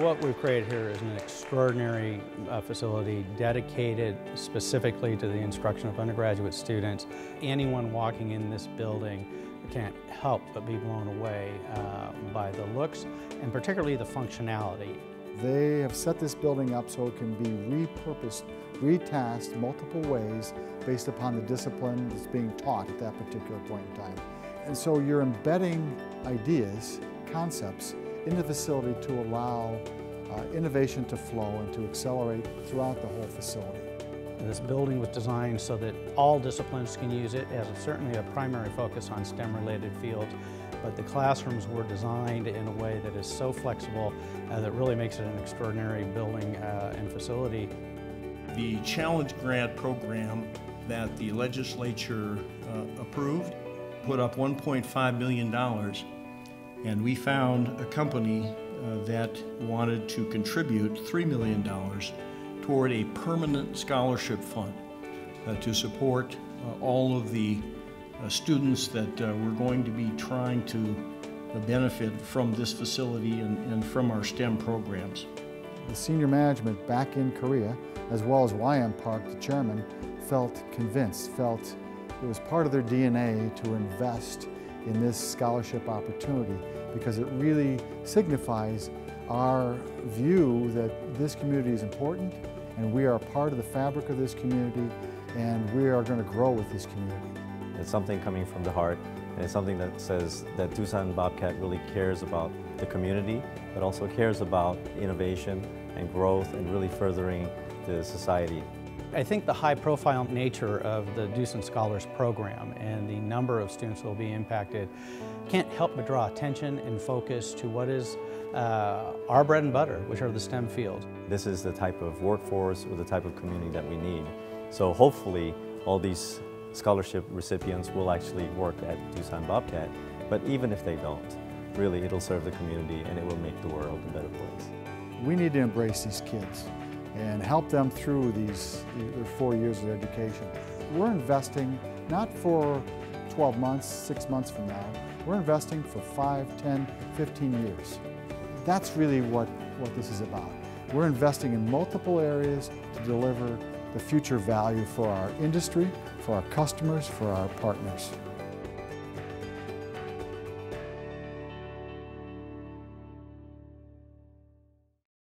What we've created here is an extraordinary facility dedicated specifically to the instruction of undergraduate students. Anyone walking in this building can't help but be blown away by the looks and particularly the functionality. They have set this building up so it can be repurposed, retasked multiple ways based upon the discipline that's being taught at that particular point in time. And so you're embedding ideas, concepts, in the facility to allow innovation to flow and to accelerate throughout the whole facility. This building was designed so that all disciplines can use it. It has certainly a primary focus on STEM-related fields, but the classrooms were designed in a way that is so flexible that really makes it an extraordinary building and facility. The Challenge Grant program that the legislature approved put up $1.5 million, and we found a company that wanted to contribute $3 million toward a permanent scholarship fund to support all of the students that we're going to be trying to benefit from this facility and from our STEM programs. The senior management back in Korea, as well as YM Park, the chairman, felt convinced, felt it was part of their DNA to invest in this scholarship opportunity because it really signifies our view that this community is important and we are part of the fabric of this community and we are going to grow with this community. It's something coming from the heart, and it's something that says that Doosan Bobcat really cares about the community, but also cares about innovation and growth and really furthering the society. I think the high-profile nature of the Doosan Scholars Program and the number of students who will be impacted can't help but draw attention and focus to what is our bread and butter, which are the STEM fields. This is the type of workforce or the type of community that we need. So hopefully all these scholarship recipients will actually work at Doosan Bobcat, but even if they don't, really it'll serve the community and it will make the world a better place. We need to embrace these kids and help them through these 4 years of education. We're investing not for 12 months, 6 months from now, we're investing for 5, 10, 15 years. That's really what this is about. We're investing in multiple areas to deliver the future value for our industry, for our customers, for our partners.